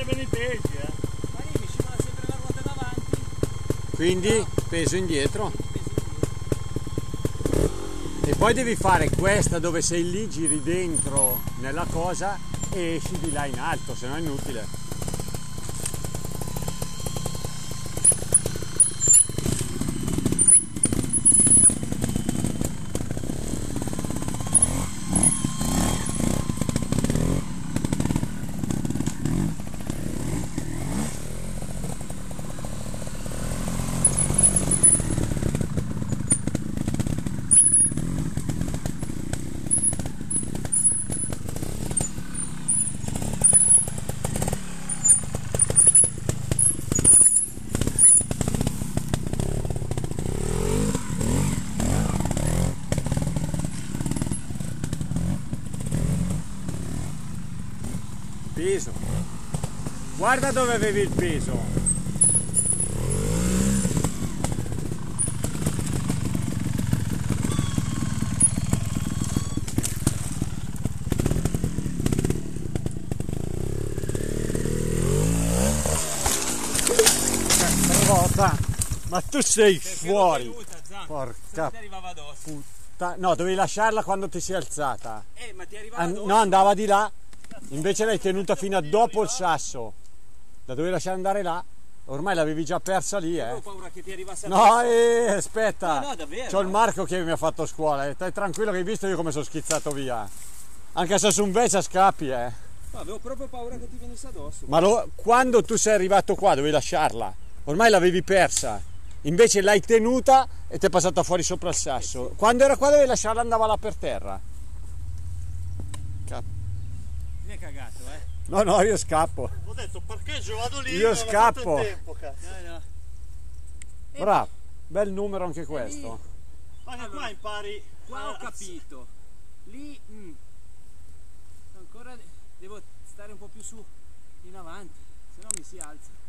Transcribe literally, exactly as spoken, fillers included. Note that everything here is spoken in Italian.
bene i pesi, eh. Ma lì mi scivola sempre la ruota davanti. Quindi No. peso indietro. Peso indietro. E poi devi fare questa dove sei lì, giri dentro nella cosa e esci di là in alto, se no è inutile. Peso. Guarda dove avevi il peso. Ruota. Ma tu sei fuori. Porca puttana. No, dovevi lasciarla quando ti sei alzata. Eh, ma ti arrivava An- addosso. no, andava di là. Invece l'hai tenuta fino a dopo il sasso. La dovevi lasciare andare là. Ormai l'avevi già persa lì, Avevo eh. paura che ti arrivasse No, addosso. eh, aspetta. No, no, davvero. C'ho il Marco che mi ha fatto scuola. E stai tranquillo che hai visto io come sono schizzato via. Anche se su un Vecia scappi, eh. No, avevo proprio paura che ti venisse addosso. Ma lo- quando tu sei arrivato qua dovevi lasciarla. Ormai l'avevi persa. Invece l'hai tenuta e ti è passata fuori sopra il sasso. Quando era qua dovevi lasciarla, andava là per terra. Cap- Mi hai cagato, eh. No, no, io scappo. Ho detto parcheggio, vado lì. Io non ho fatto scappo. il tempo, cazzo. No, no. Eh, Bravo, bel numero anche questo. Ma che Allora, qua impari. Qua ho a- capito. Lì mm, ancora de- devo stare un po' più su in avanti, se no mi si alza.